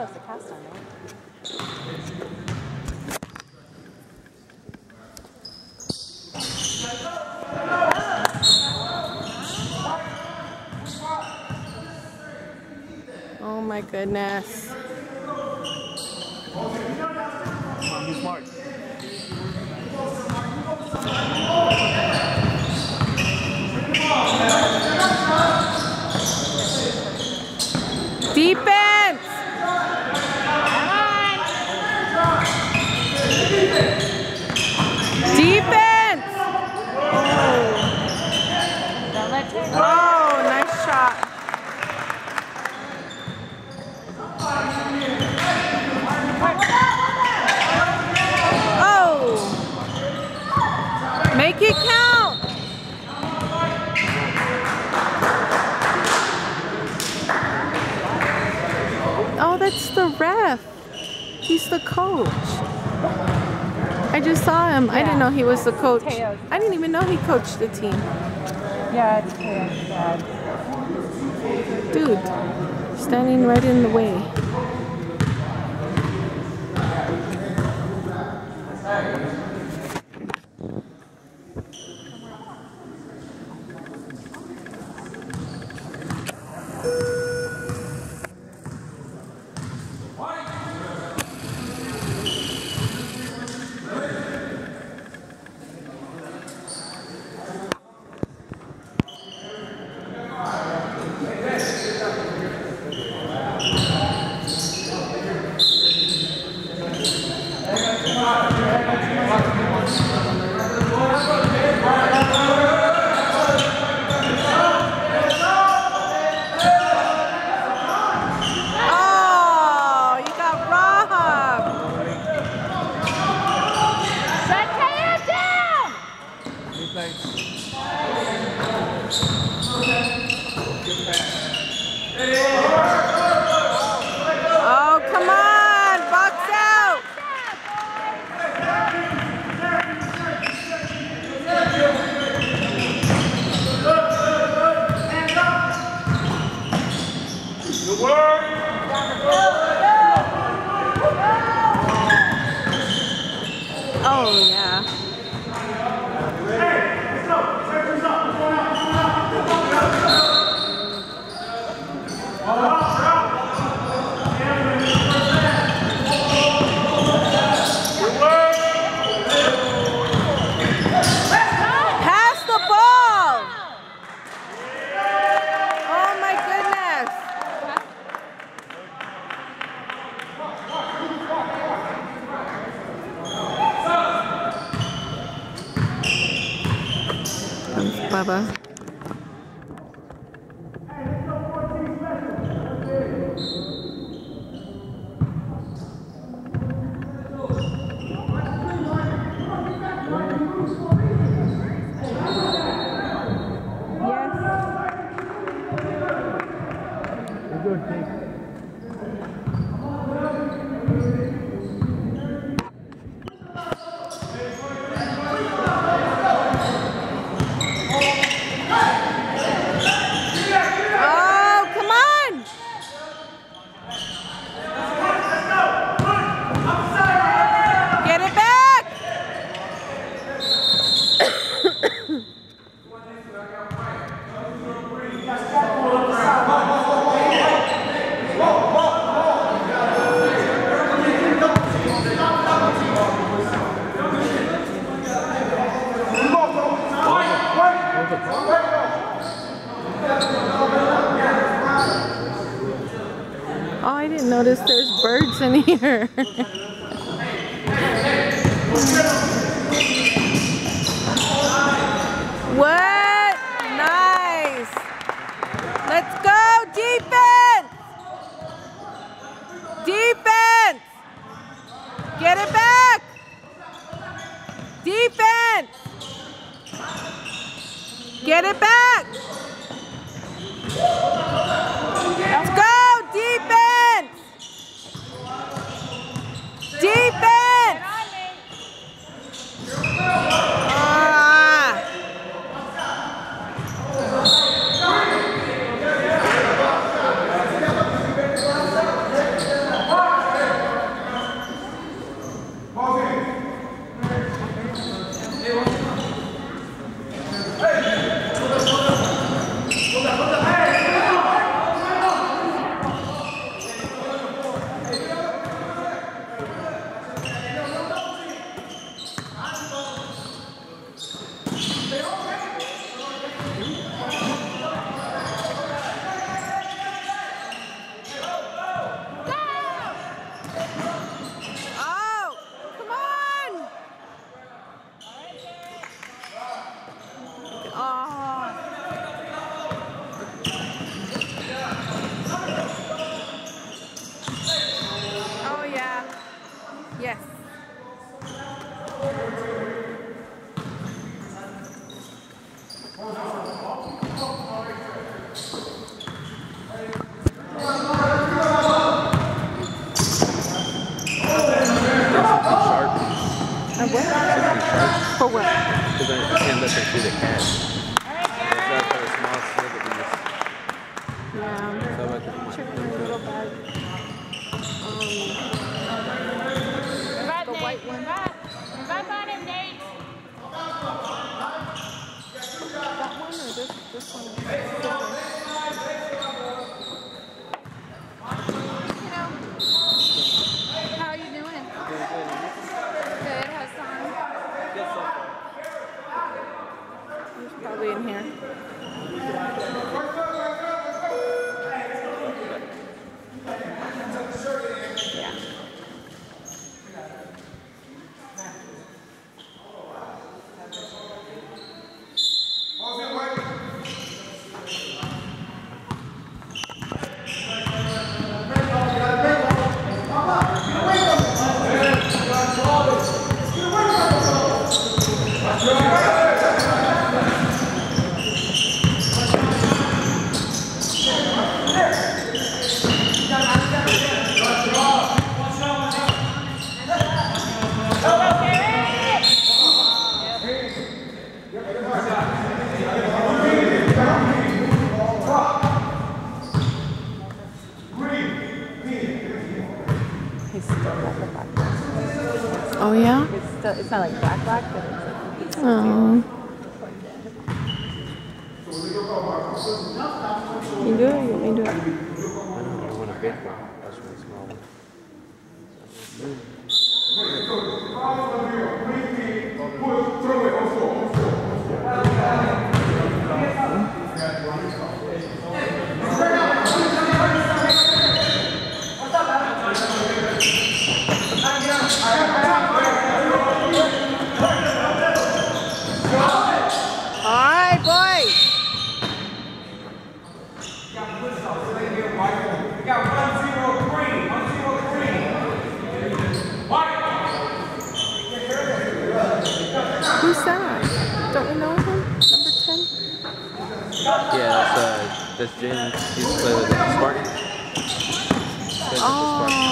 has the cast on, right? Oh my goodness. He's smart. Defense! Defense! Oh, nice shot. Oh! Make it count! Oh, that's the ref. He's the coach. I just saw him. I didn't know he was the coach. I didn't even know he coached the team. Yeah, it's Teo's dad. Dude, standing right in the way. Oh, come on, box out. Good work. Oh, yeah. Pass the ball. Oh my goodness. Thanks, Bubba. Oh, I didn't notice there's birds in here. What? Nice. Let's go, defense. Defense. Get it back. Defense. Get it back. Let's go, defense. Defense. For what? Because I can't let them see the cash. That's for a small snippet in this. Yeah. So I can Check my little bag. The white one. Revive on him, Nate. That one or this one? How are you doing? Good. How's time? He's probably in here. Yeah. He's still got the black. Oh yeah? It's not like black, but it's Oh. You do it? You may do it. I don't want a big one. That's one small one. Alright, boys! Who's that? Don't we know him? Number 10? Yeah, that's James. He's playing with the Spartans. Oh.